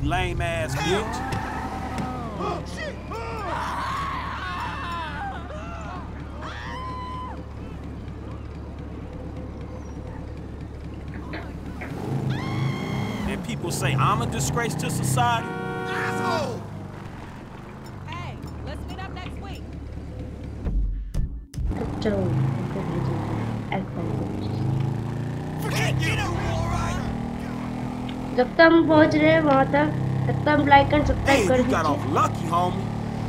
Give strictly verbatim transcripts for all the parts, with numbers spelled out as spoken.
lame ass bitch. Oh, shit! And people say I'm a disgrace to society. Asshole! Hey, let's meet up next week. चलो Forget you, alright? जब तक हम पहुंच रहे हैं वहां तक तब तक हम लाइक एंड Hey, सब्सक्राइब कर you got off दीजिए। lucky, homie.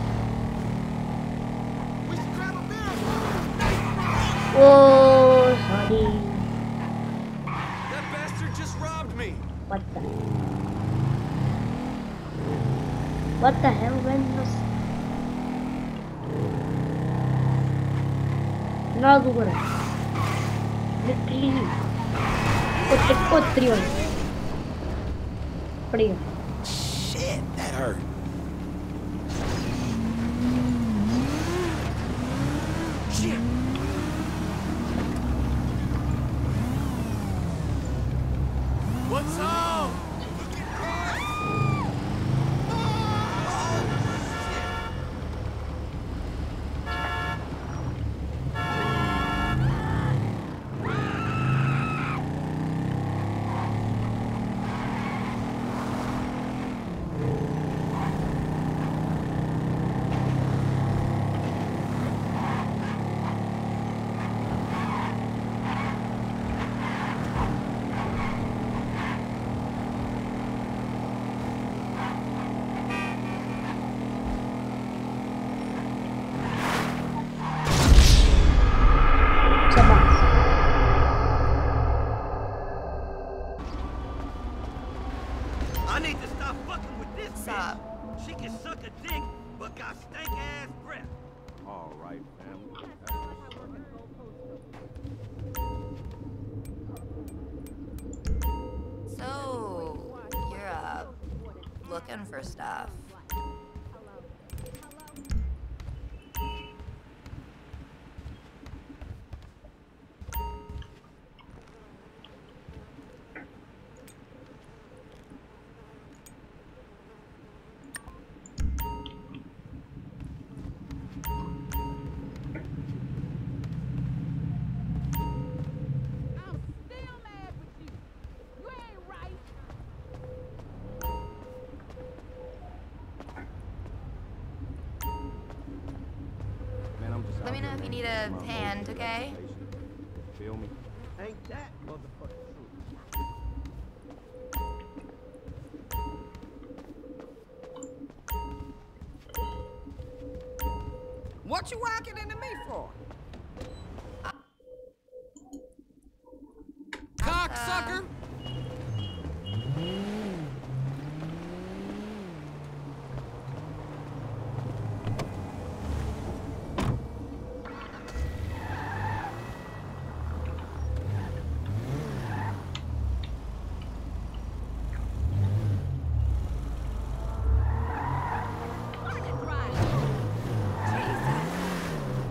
We should grab a beer. Oh sorry That bastard just robbed me. what the what the hell man was ना दूर है literally कुछ कुछ त्रियों बढ़िया Shit, that hurt. Shit. What's up? I need to stop fucking with this bitch. She can suck a dick, but got stank ass breath. All right, family. So, you're, uh, looking for stuff. Let me know if you need a hand, okay? Feel me? Ain't that motherfucker true? What you walking into me for? Cocksucker!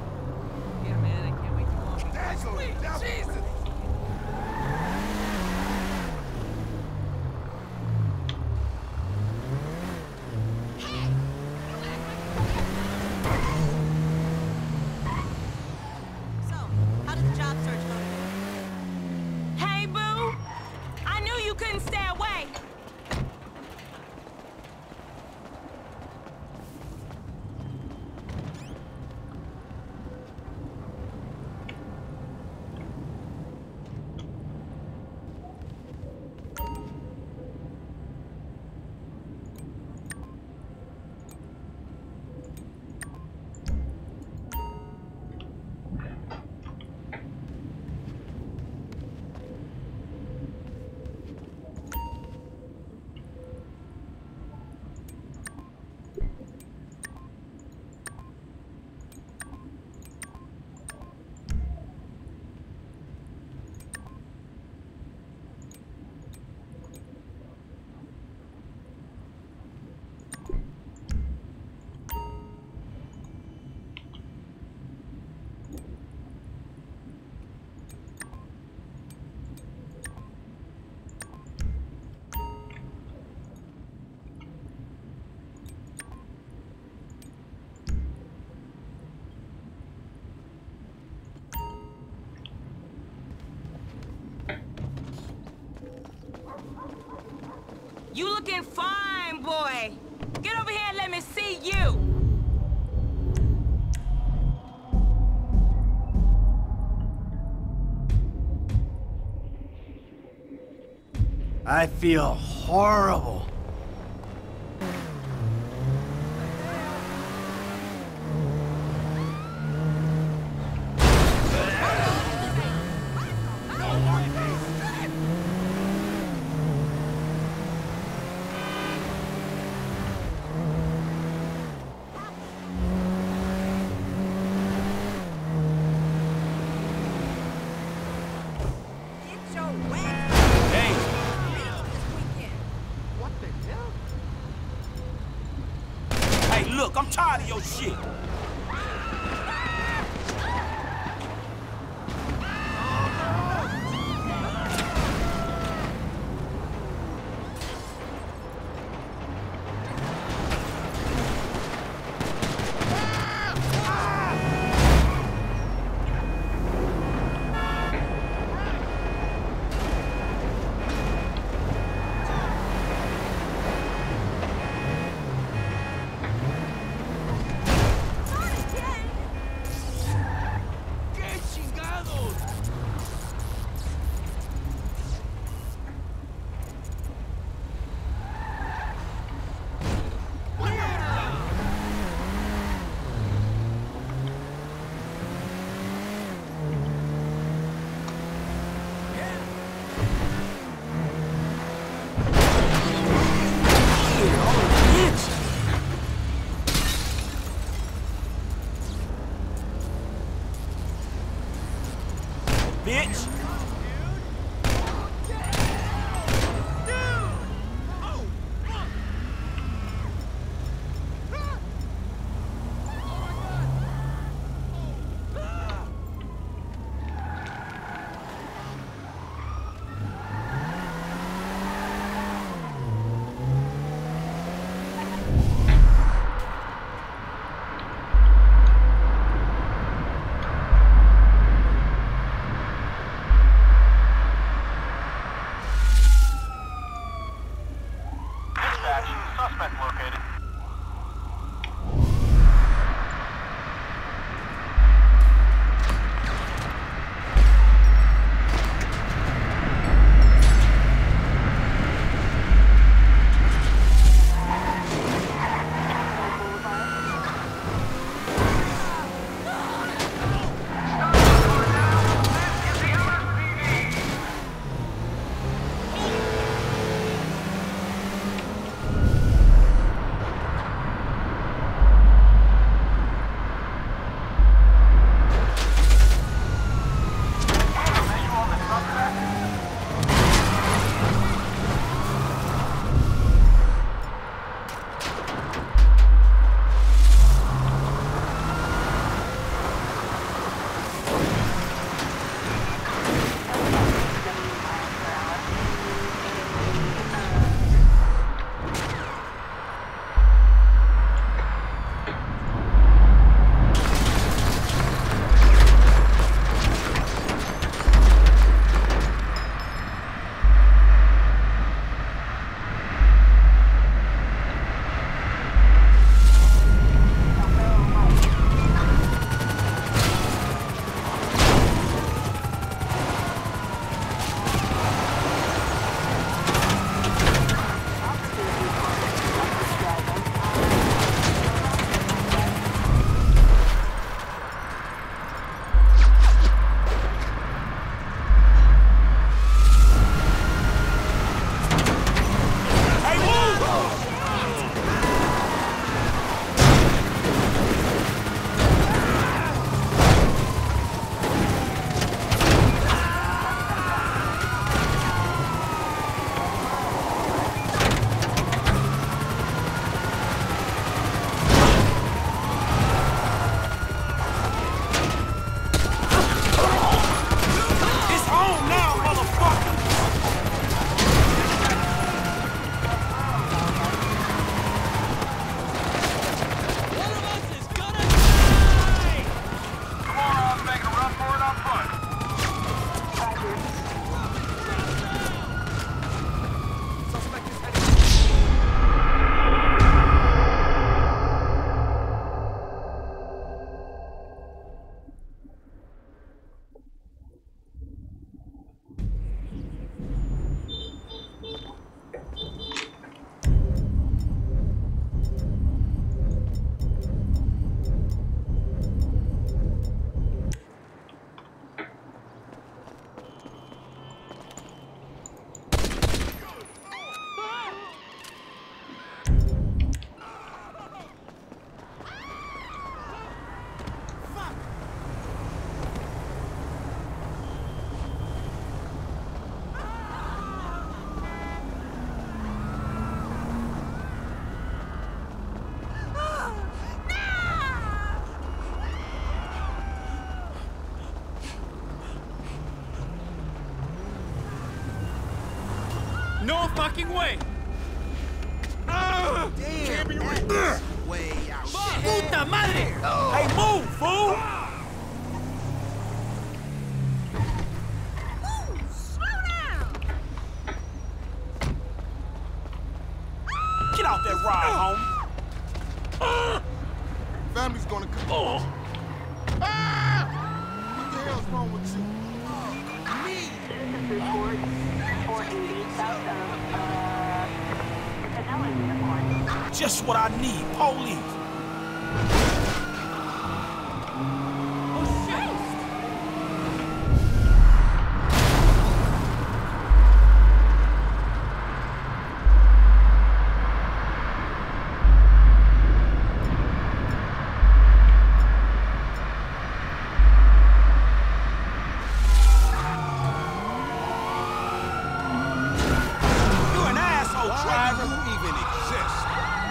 Asshole! Jesus! You looking fine, boy. Get over here and let me see you. I feel horrible. Get your wax Hey, this weekend. What the hell? hey, look, I'm tired of your shit. ¡Qué chingados! Bitch! No fucking way! Damn, that's way out. Puta madre! Hey, move, fool! Slow down! Get out that ride, homie. Family's gonna come. Oh. Ah! What the hell's wrong with you? Me! Citizens report four eighty south of, uh, Canela Unicorn. Just what I need, police. Driver who even exists.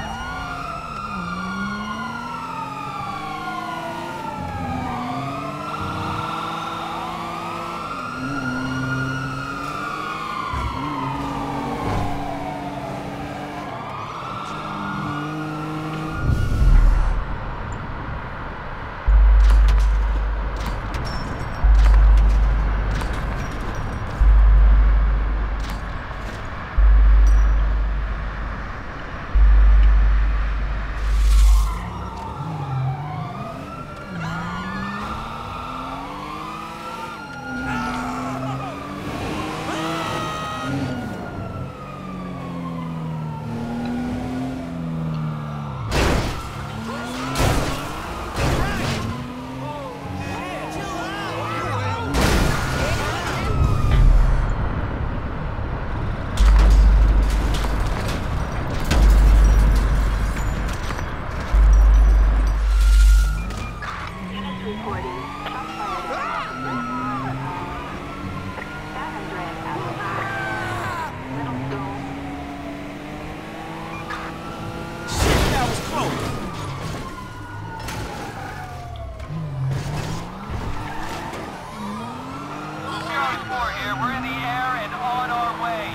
We're in the air and on our way.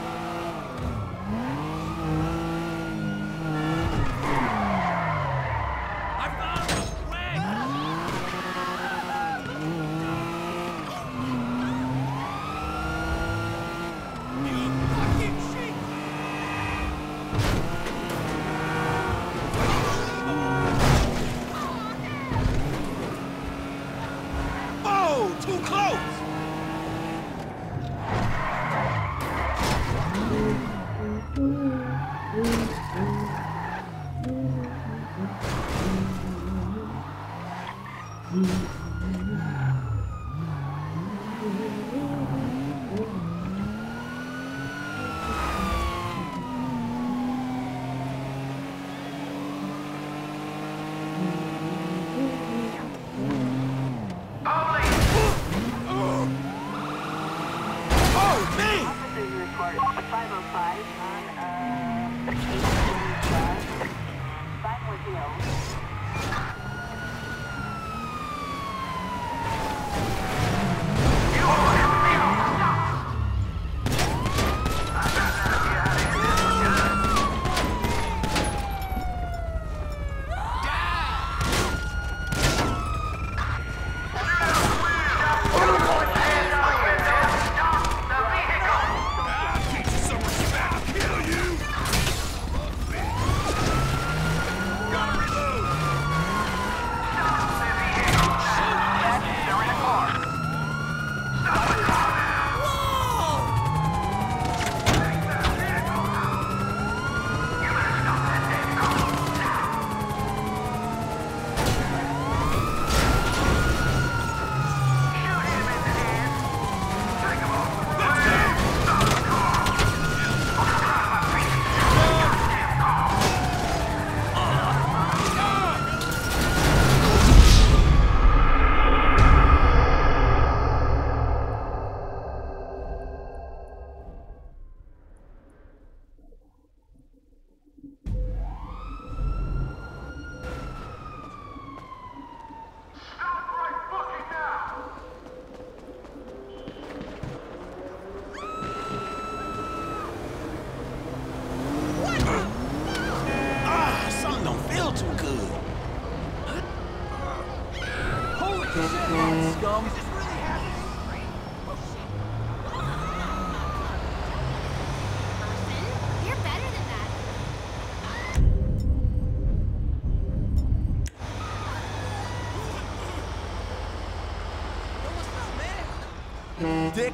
I found a wreck! You fucking shit! Oh, too close! five oh five on, uh, eight Drive, five one zero. Scum. You're better than that. Dick.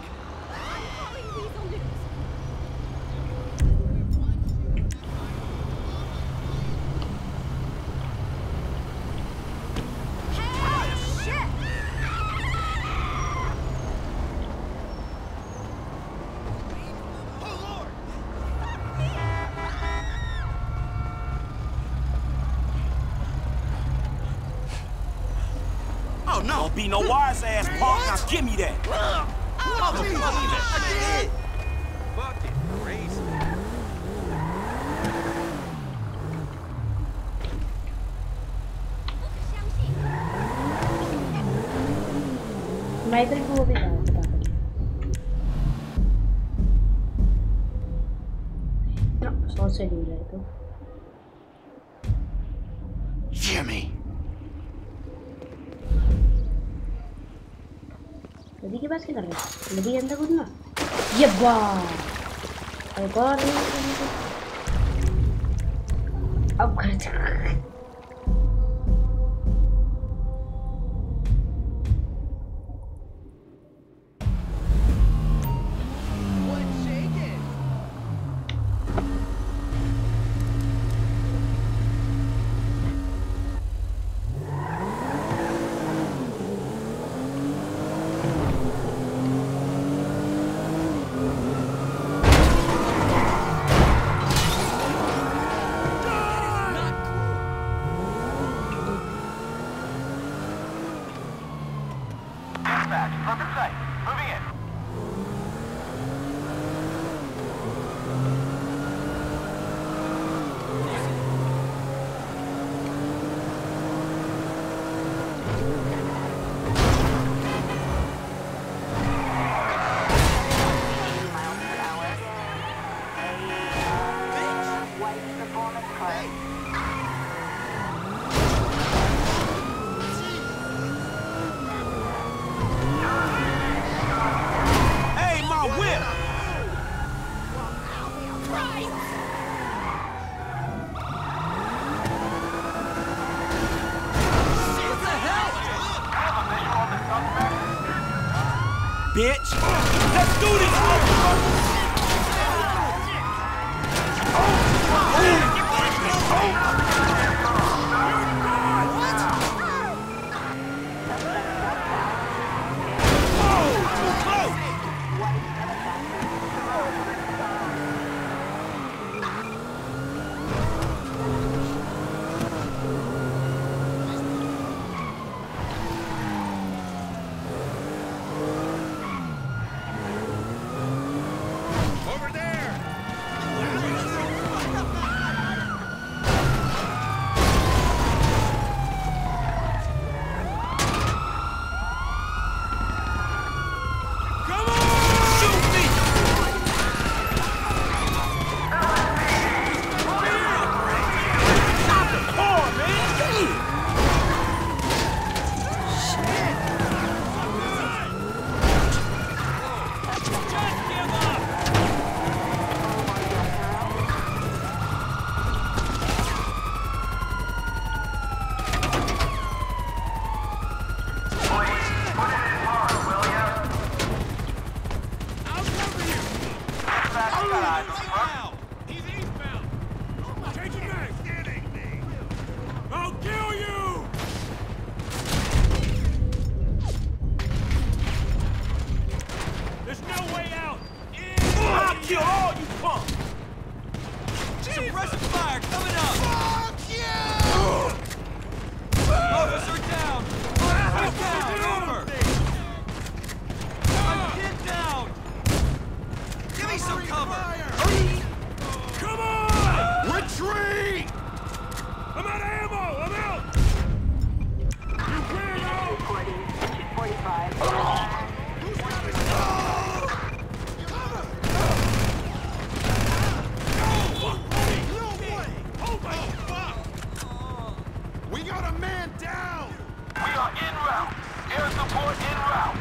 Oh, no. Don't be no wise ass punk. Now give me that. Oh, please, I did. Fucking crazy. Michael को वो भी था पता नहीं सौ से दूर है तो Jimmy. नदी के पास क्या कर रहे हैं नदी के अंदर कूदना ये वाह एक और अब घर जा Perfect sight. Moving in. miles per hour. A uh, white performance car. Hey, my whip! Bitch! Let's do this, motherfucker! Over there. Come on! Shoot me! Stop the car, man! Damn! Just give up! I'll cover you! He's eastbound! Changing back! I'll kill you! There's no way out! I'll kill all you punks! Suppressive fire coming up! Fuck you! Officer down! Officer down! Over! Get down! Give me some cover! Come on! Retreat! I'm out of ammo! I'm out! You weirdo! Reporting two forty-five. Fuck me! Oh my Air support en route.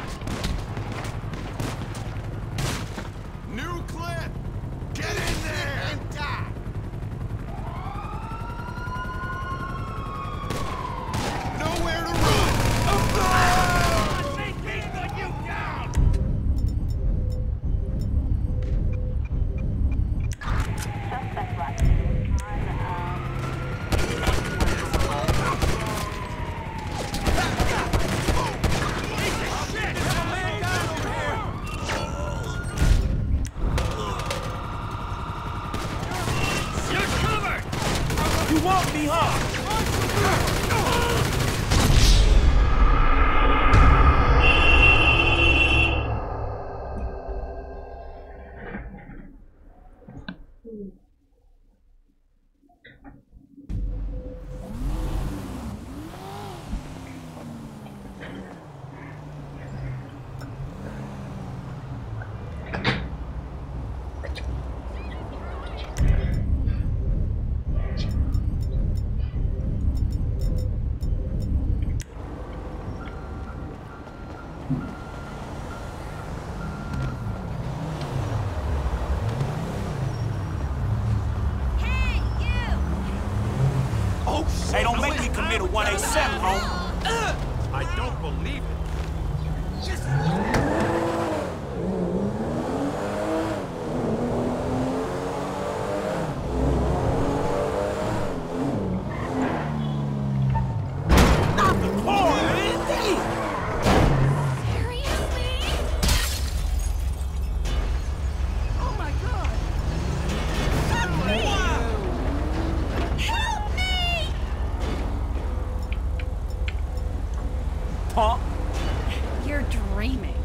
New clip. Get in there and die. Nowhere to run. Suspect left. On, um... You want me, huh? Hey, don't make me commit a one eighty-seven, homie. I don't believe it. Not the car, man. Damn. Seriously? Oh my god! Help me! Help me! Punk. You're dreaming.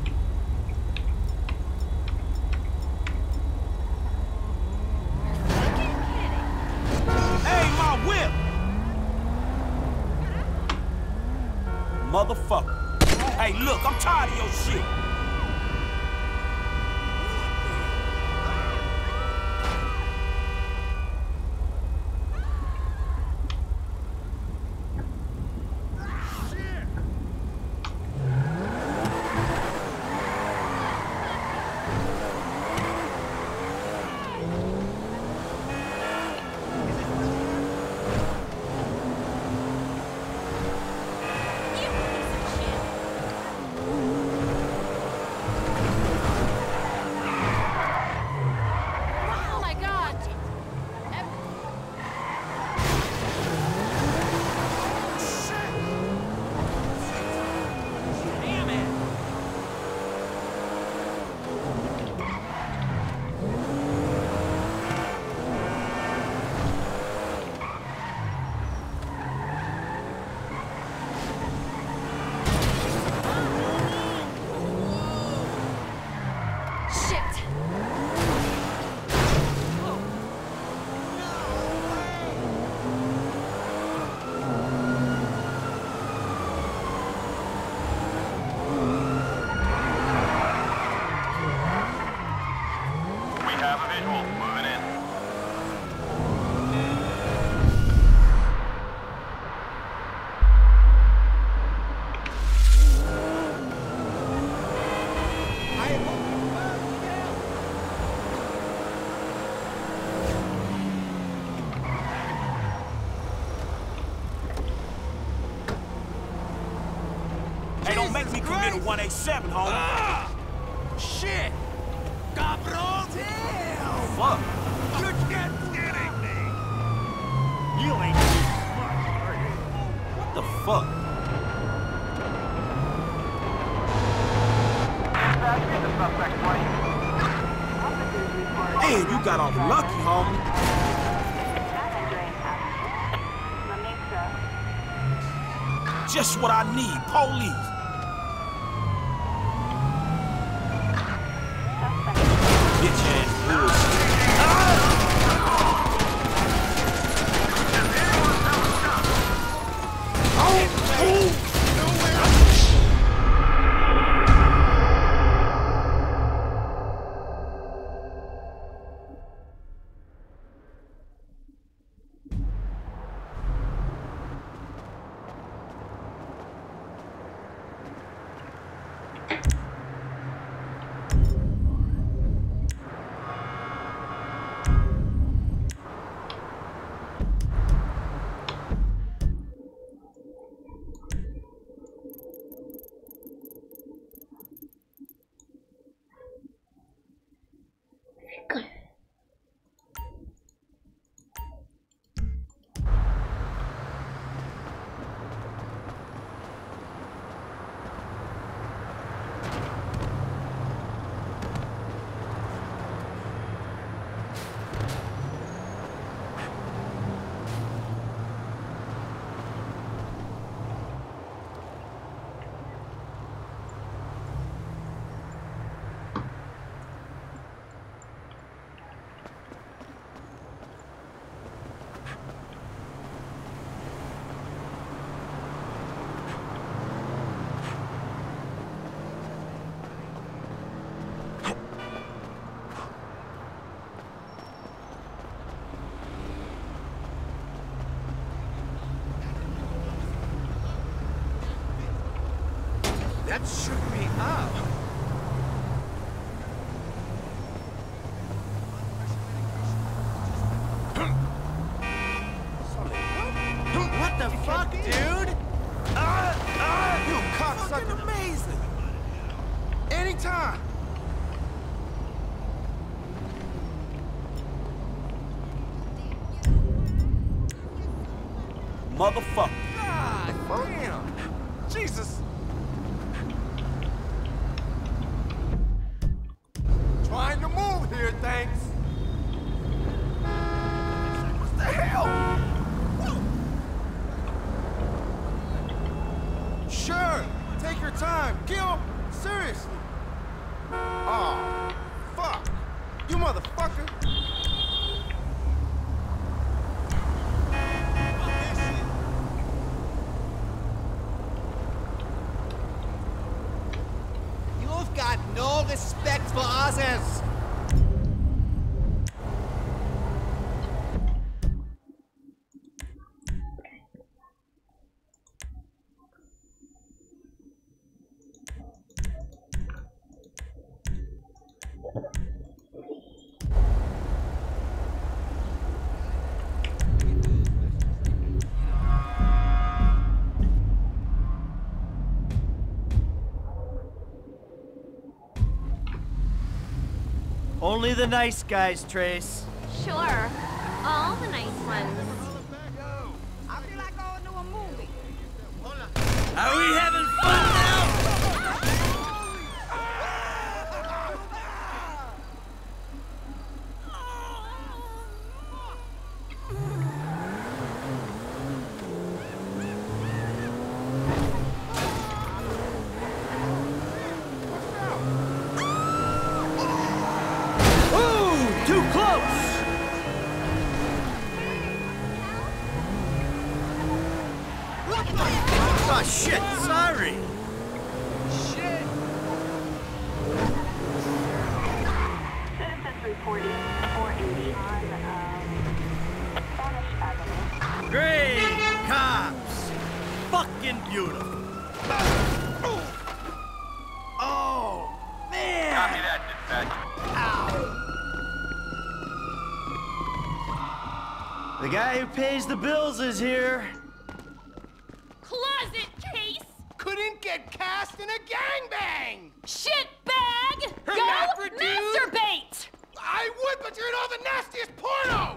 You're fucking kidding. Hey, my whip. Motherfucker. Hey, look, I'm tired of your shit. You piece of shit. Oh my god. Em- Damn it. Shit. We have a visual. Moving in. Hey, don't make me commit a one eighty-seven, homie. Ah! Shit! Cabron! Damn! Fuck. You're just kidding me! You ain't too smart, are you? What the fuck? Dispatch, get the suspect plane. Officers report... Man, you got off lucky, homie. San Andreas Avenue. La Mesa. Just what I need, police. Suspect. Bitch ass bullshit. That shook me up. What the fuck, dude? Ah, ah, You cocksucker. Amazing. Anytime. motherfucker. God damn. Jesus. Trying to move here, thanks. What the hell? Whoa. Sure, take your time. Gil, seriously. Aw, fuck. You motherfucker. You've got no respect for others. Only the nice guys, Trace. Sure. All the nice ones. I feel like going to a movie. Are we having fun now? Ooh, too close! Oh shit, sorry. Shit. Citizens reporting four eighty on um, Spanish Avenue. Great cops! Fucking beautiful. Oh, man! Copy that, dispatch. The guy who pays the bills is here. Closet case! Couldn't get cast in a gangbang! Shit bag! Go Hermaphrodite? masturbate! I would, but you're in all the nastiest porno!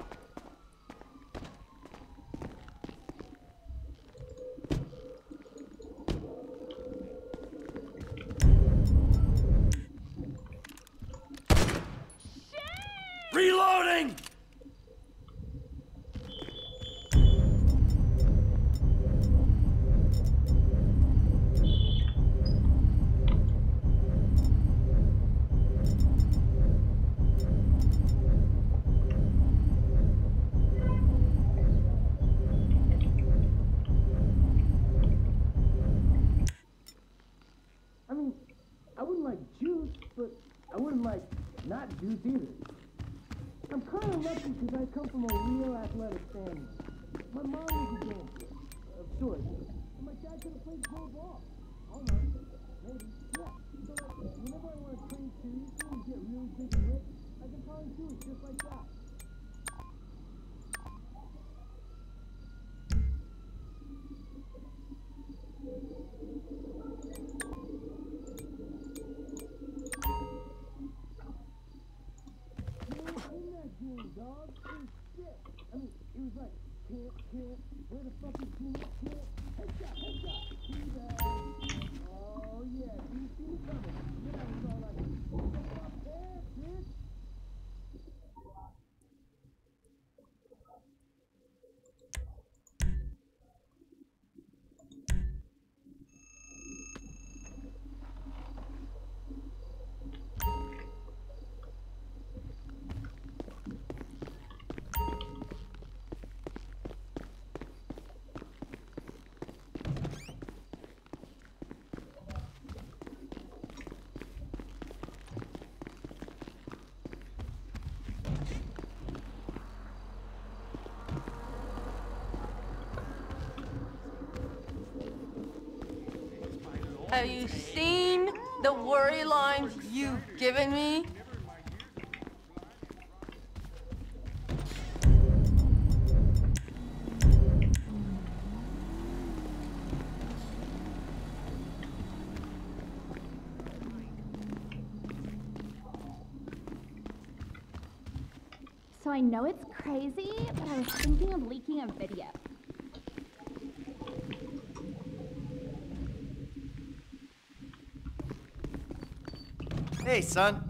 Reloading! I mean, I wouldn't like juice, but I wouldn't like not juice either. I'm kind of lucky because I come from a real athletic family. My mom was a dancer, of sorts, and my dad could have played pro ball. All right, maybe, yeah. So like, whenever I want to train seriously and get really big and ripped, I can probably do it just like that. In that game, dog, it was shit. I mean, it was like, can't, can't, where the fuck is Gina? Can't, headshot, headshot, Gina. Oh yeah, you see me coming. Then I was all like, what the fuck, there, bitch? Have you seen the worry lines you've given me? So I know it's crazy, but I was thinking of leaking a video. Hey, son.